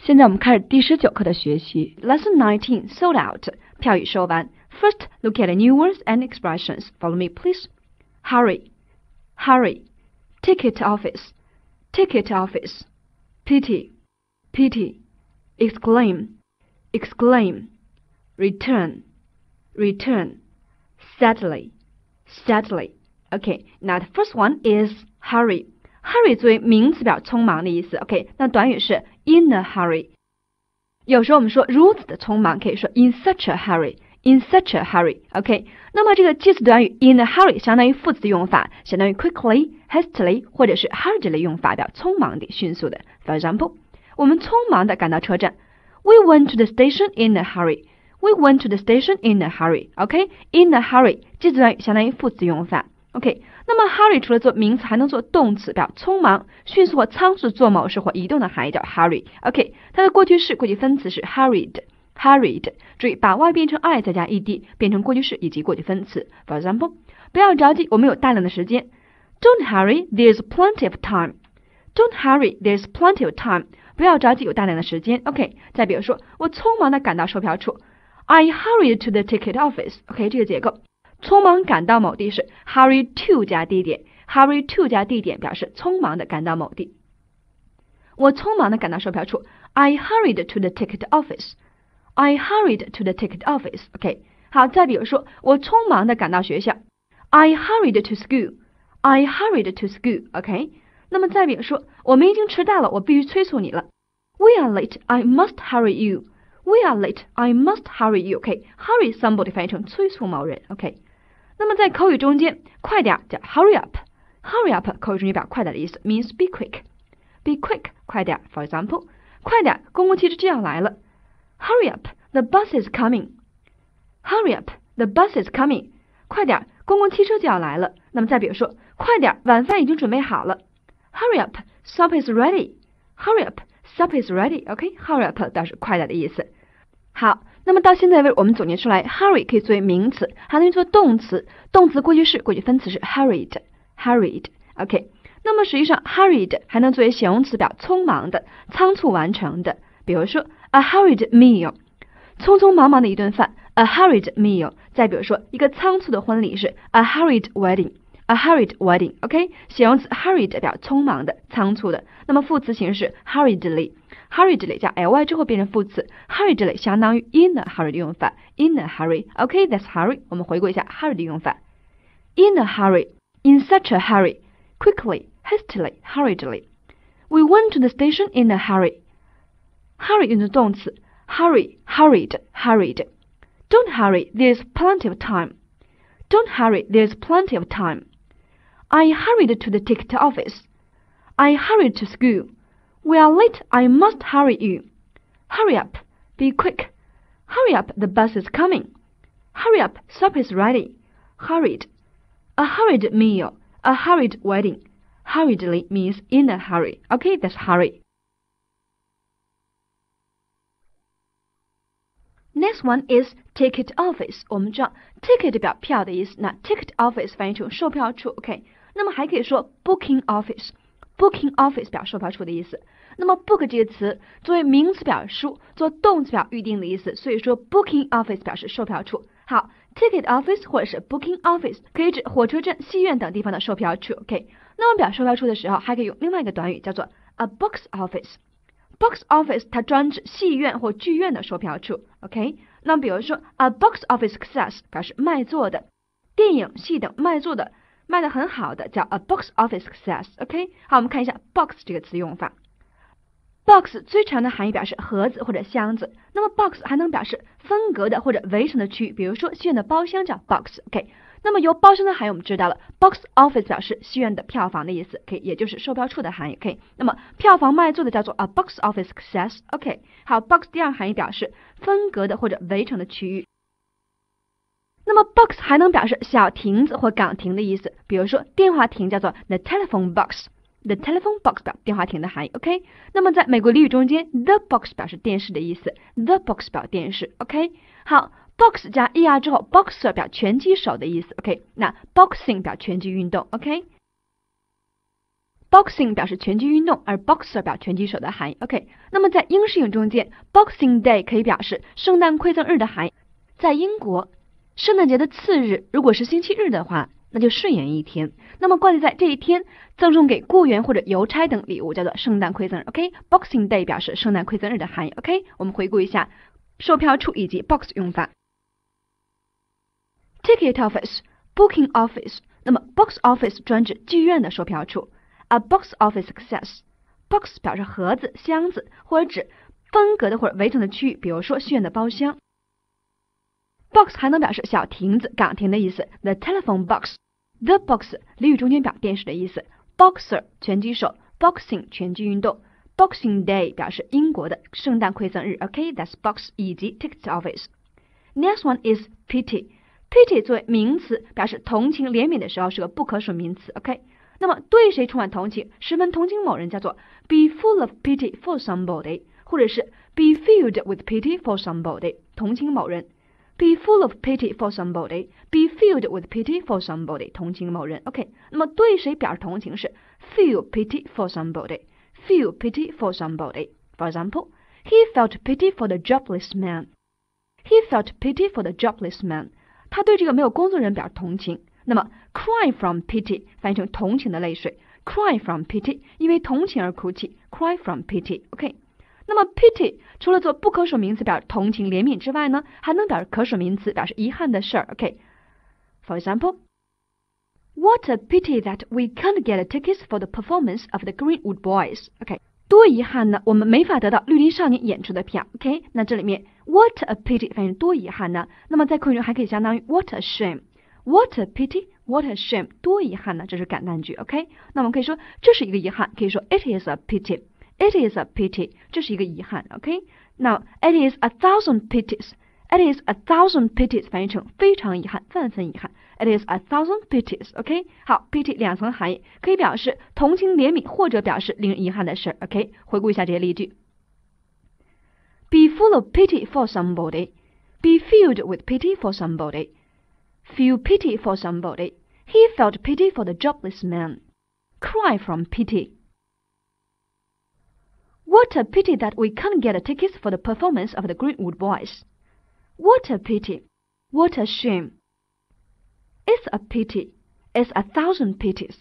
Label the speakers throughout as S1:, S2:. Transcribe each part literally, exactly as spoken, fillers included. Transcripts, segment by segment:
S1: 现在我们开始第十九课的学习。Lesson nineteen, sold out. 票已售完。First, look at the new words and expressions. Follow me, please. Hurry, hurry. Ticket office, ticket office. Pity, pity. Exclaim, exclaim. Return, return. Sadly, sadly. Okay, now the first one is hurry.Hurry 作为名词表匆忙的意思 ，OK， 那短语是 in a hurry。有时候我们说如此的匆忙，可以说 in such a hurry，in such a hurry，OK。那么这个介词短语 in a hurry 相当于副词用法，相当于 quickly、hastily 或者是 hurriedly 用法，表匆忙的、迅速的。For example， 我们匆忙的赶到车站 ，We went to the station in a hurry。We went to the station in a hurry，OK，in a hurry 介词短语相当于副词用法 ，OK。那么 hurry 除了做名词，还能做动词，表匆忙、迅速或仓促做某事或移动的含义叫 hurry。OK， 它的过去式、过去分词是 hurried，hurried。注意把 y 变成 I 再加 ed， 变成过去式以及过去分词。For example， 不要着急，我们有大量的时间。Don't hurry, there's plenty of time. Don't hurry, there's plenty of time. 不要着急，有大量的时间。OK， 再比如说，我匆忙的赶到售票处。I hurried to the ticket office。OK， 这个结构。匆忙赶到某地是 hurry to 加地点 ，hurry to 加地点表示匆忙的赶到某地。我匆忙的赶到售票处 ，I hurried to the ticket office. I hurried to the ticket office. OK， 好，再比如说，我匆忙的赶到学校 ，I hurried to school. I hurried to school. OK， 那么再比如说，我们已经迟到了，我必须催促你了 ，We are late. I must hurry you. We are late. I must hurry you. OK，hurry somebody 翻译成催促某人 ，OK。那么在口语中间，快点叫 hurry up，hurry up 口语中间表快点的意思 ，means be quick，be quick 快点。For example， 快点，公共汽车就要来了 ，hurry up，the bus is coming。hurry up，the bus is coming， 快点，公共汽车就要来了。那么再比如说，快点，晚饭已经准备好了 ，hurry up，supper is ready。hurry up，supper is ready。OK，hurry up 表示快点的意思。好。那么到现在为止，我们总结出来 ，hurry 可以作为名词，还能做动词。动词过去式、过去分词是 hurried，hurried。OK， 那么实际上 hurried 还能作为形容词，表匆忙的、仓促完成的。比如说 a hurried meal， 匆匆忙忙的一顿饭 ，a hurried meal。再比如说一个仓促的婚礼是 a hurried wedding，a hurried wedding。OK， 形容词 hurried 表匆忙的、仓促的。那么副词形式 hurriedly。hurriedly 加 ly 之后变成副词 hurriedly 相当于 in a hurry 的用法 in a hurry。OK, that's hurry. 我们回顾一下 hurry 的用法 in a hurry, in such a hurry, quickly, hastily, hurriedly. We went to the station in a hurry. Hurry 用作动词 hurry, hurried, hurried. Don't hurry, there's plenty of time. Don't hurry, there's plenty of time. I hurried to the ticket office. I hurried to school.We are late. I must hurry you. Hurry up. Be quick. Hurry up. The bus is coming. Hurry up. Supper is ready. Hurried. A hurried meal. A hurried wedding. Hurriedly means in a hurry. Okay, that's hurry. Next one is ticket office. 我们知道 ticket 表票的意思，那 ticket office 翻译成售票处。OK， 那么还可以说 booking office。Booking office 表售票处的意思。那么 book 这个词作为名词表书，做动词表预定的意思，所以说 booking office 表示售票处。好 ，ticket office 或者是 booking office 可以指火车站、戏院等地方的售票处。OK， 那么表售票处的时候，还可以用另外一个短语叫做 a box office。box office 它专指戏院或剧院的售票处。OK， 那么比如说 a box office success 表示卖座的，电影、戏等卖座的。卖得很好的叫 a box office success。OK， 好，我们看一下 box 这个词用法。box 最常的含义表示盒子或者箱子，那么 box 还能表示分隔的或者围成的区域，比如说戏院的包厢叫 box。OK， 那么由包厢的含义我们知道了 ，box office 表示戏院的票房的意思 ，OK， 也就是售票处的含义。OK， 那么票房卖座的叫做 a box office success。OK， 好 ，box 第二含义表示分隔的或者围成的区域。那么 box 还能表示小亭子或岗亭的意思，比如说电话亭叫做 the telephone box。the telephone box 表电话亭的含义 ，OK。那么在美国俚语中间 ，the box 表示电视的意思 ，the box 表电视 ，OK。好 ，box 加 er 之后 ，boxer 表拳击手的意思 ，OK。那 boxing 表拳击运动 ，OK。 boxing 表示拳击运动，而 boxer 表拳击手的含义。OK， 那么在英式英语中间 ，Boxing Day 可以表示圣诞馈赠日的含义。在英国，圣诞节的次日如果是星期日的话，那就顺延一天。那么挂记在这一天赠送给雇员或者邮差等礼物，叫做圣诞馈赠日。OK，Boxing Day 表示圣诞馈赠日的含义。OK， 我们回顾一下售票处以及 box 用法。Ticket office、booking office， 那么 box office 专指剧院的售票处。A box office success，box 表示盒子、箱子，或者指分隔的或者围成的区域，比如说戏院的包厢。box 还能表示小亭子、岗亭的意思。The telephone box，the box 俚语中间表电视的意思。Boxer 拳击手 ，boxing 拳击运动。Boxing Day 表示英国的圣诞馈赠日。OK，that's box 以及 ticket office。Next one is pity。Pity 作为名词表示同情、怜悯的时候是个不可数名词。OK。那么对谁充满同情，十分同情某人，叫做 be full of pity for somebody， 或者是 be filled with pity for somebody， 同情某人。be full of pity for somebody， be filled with pity for somebody， 同情某人。OK， 那么对谁表示同情是 feel pity for somebody， feel pity for somebody。For example, he felt pity for the jobless man. He felt pity for the jobless man。他对这个没有工作人表示同情。那么 cry from pity 翻译成同情的泪水 ，cry from pity 因为同情而哭泣 ，cry from pity。OK， 那么 pity 除了做不可数名词表示同情、怜悯之外呢，还能表示可数名词，表示遗憾的事儿。OK，For example, what a pity that we can't get tickets for the performance of the Greenwood Boys. OK， 多遗憾呢，我们没法得到绿林少年演出的票。OK， 那这里面 what a pity 翻译成多遗憾呢？那么在口语中还可以相当于 what a shame。What a pity, what a shame， 多遗憾呢，这是感叹句。 OK， 那我们可以说这是一个遗憾，可以说 it is a pity， it is a pity， 这是一个遗憾。 OK， 那 it is a thousand pities， it is a thousand pities 翻译成非常遗憾、万分遗憾， it is a thousand pities。 OK， 好， pity 两层含义，可以表示同情、怜悯，或者表示令人遗憾的事。 OK， 回顾一下这些例句。 Be full of pity for somebody， be filled with pity for somebody。Feel pity for somebody. He felt pity for the jobless man. Cry from pity. What a pity that we can't get tickets for the performance of the Greenwood Boys. What a pity. What a shame. It's a pity. It's a thousand pities.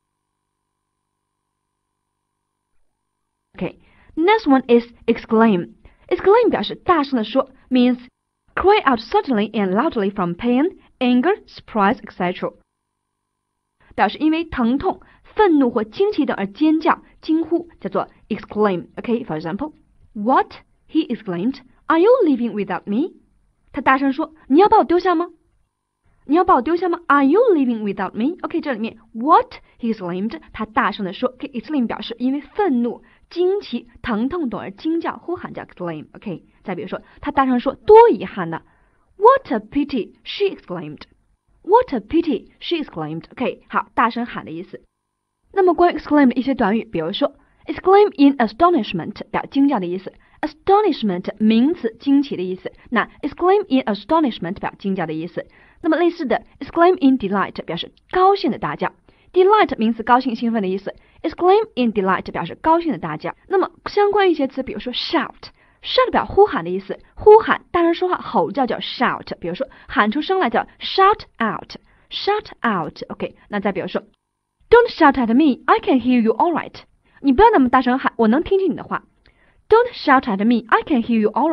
S1: Okay, next one is exclaim. Exclaim 表示大声地说 means cry out suddenly and loudly from pain,Anger, surprise, et cetera 表示因为疼痛、愤怒或惊奇等而尖叫、惊呼，叫做 exclaim。 OK, for example, What? He exclaimed. Are you leaving without me? 他大声说，你要把我丢下吗？你要把我丢下吗？ Are you leaving without me? OK， 这里面 What? He exclaimed. 他大声地说 OK, exclaim 表示因为愤怒、惊奇、疼痛等而惊叫、呼喊，叫 exclaim。 OK， 再比如说，他大声说，多遗憾呢。What a pity, she exclaimed. What a pity, she exclaimed. OK， 好，大声喊的意思。那么关于 exclaim 的一些短语，比如说 exclaim in astonishment 表惊叫的意思 ，astonishment 名词惊奇的意思，那 exclaim in astonishment 表惊叫的意思。那么类似的 exclaim in delight 表示高兴的大叫 ，delight 名词高兴、兴奋的意思 ，exclaim in delight 表示高兴的大叫。那么相关一些词，比如说 shout。shout 表呼喊的意思，呼喊、大声说话、吼叫叫 shout。比如说喊出声来叫 shout out，shout out。OK， 那再比如说 ，Don't shout at me, I can hear you all right。你不要那么大声喊，我能听清你的话。Don't shout at me, I can hear you all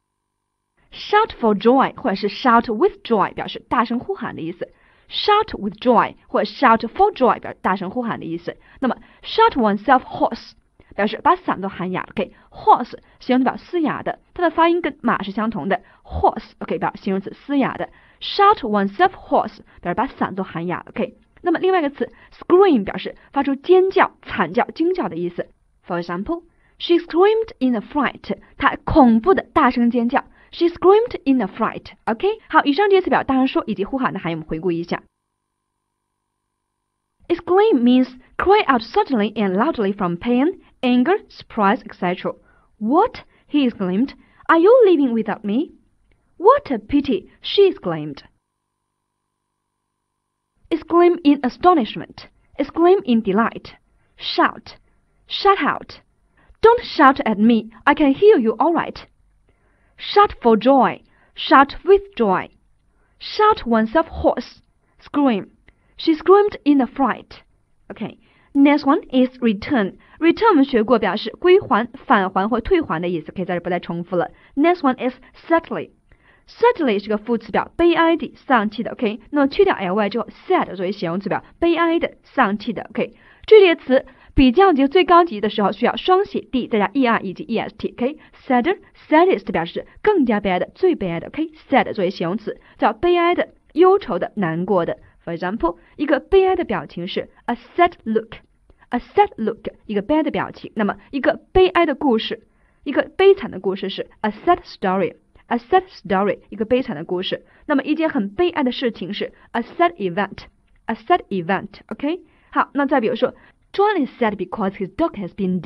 S1: right。Shout for joy 或者是 shout with joy 表示大声呼喊的意思。Shout with joy 或者 shout for joy 表示大声呼喊的意思。那么 shout oneself hoarse。表示把嗓子喊哑 ，OK， hoarse 形容词表示嘶哑的，它的发音跟马是相同的 ，hoarse OK 表示形容词嘶哑的 ，shout oneself hoarse 表示把嗓子喊哑 ，OK。那么另外一个词 scream 表示发出尖叫、惨叫、惊叫的意思。For example, she screamed in a fright， 她恐怖的大声尖叫 ，she screamed in a fright，OK。好，以上这些词表大声说以及呼喊的含义，我们回顾一下。Exclaim means cry out suddenly and loudly from pain.Anger, surprise, et cetera. What? He exclaimed. Are you leaving without me? What a pity, she exclaimed. Exclaim in astonishment. Exclaim in delight. shout, shout out. Don't shout at me, I can hear you all right. Shout for joy, shout with joy. Shout oneself hoarse, scream. She screamed in a fright. Okay, next one is return. Return 我们学过，表示归还、返还或退还的意思，可以在这不再重复了。Next one is sadly。Sadly 是个副词表，悲哀的、丧气的。OK， 那么去掉 ly 之后 ，sad 作为形容词表，悲哀的、丧气的。OK， 这列词比较级最高级的时候需要双写 d 再加 er 以及 est。OK，sadder、saddest 表示更加悲哀的、最悲哀的。OK，sad 作为形容词，叫悲哀的、忧愁的、难过的。For example， 一个悲哀的表情是 a sad look。A sad look， 一个悲哀的表情。那么一个悲哀的故事，一个悲惨的故事是 a sad story。A sad story， 一个悲惨的故事。那么一件很悲哀的事情是 a sad event。A sad event。OK， 好，那再比如说 John is sad because his dog has been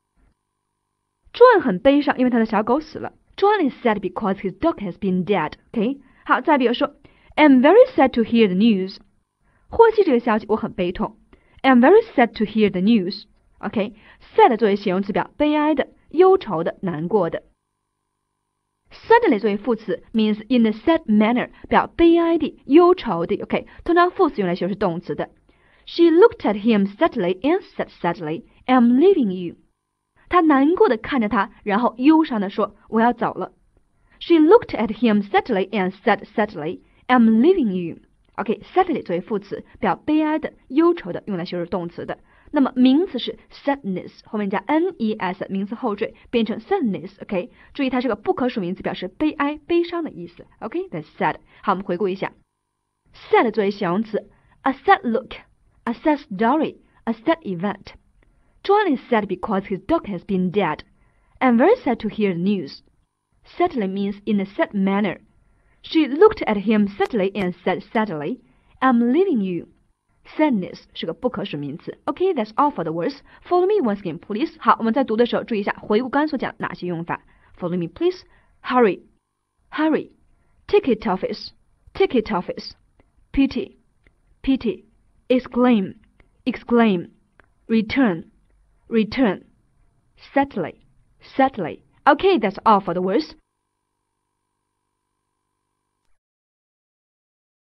S1: dead。John 很悲伤，因为他的小狗死了。John is sad because his dog has been dead。OK， 好，再比如说 I'm very sad to hear the news。获悉这个消息，我很悲痛。I'm very sad to hear the news. OK，sad 作为形容词表，悲哀的、忧愁的、难过的。Sadly 作为副词 means in a sad manner， 表悲哀的、忧愁的。OK， 通常副词用来修饰动词的。She looked at him sadly and said sadly, I'm leaving you. 她难过的看着他，然后忧伤的说，我要走了。She looked at him sadly and said sadly, I'm leaving you.OK，sadly 作为副词，表悲哀的、忧愁的，用来修饰动词的。那么名词是 sadness， 后面加 nes， 名词后缀变成 sadness。OK， 注意它是个不可数名词，表示悲哀、悲伤的意思。OK，that's sad。好，我们回顾一下 ，sad 作为形容词 ，a sad look，a sad story，a sad event。John is sad because his dog has been dead. I'm very sad to hear the news. Sadly means in a sad manner.She looked at him sadly and said sadly, I'm leaving you. Sadness 是个不可数名词。OK, that's all for the words. Follow me once again, please. 好，我们在读的时候注意一下，回顾刚刚所讲哪些用法。Follow me, please. Hurry, hurry. Ticket office, ticket office. Pity, pity. Exclaim, exclaim. Return, return. Sadly, sadly. Okay, that's all for the words.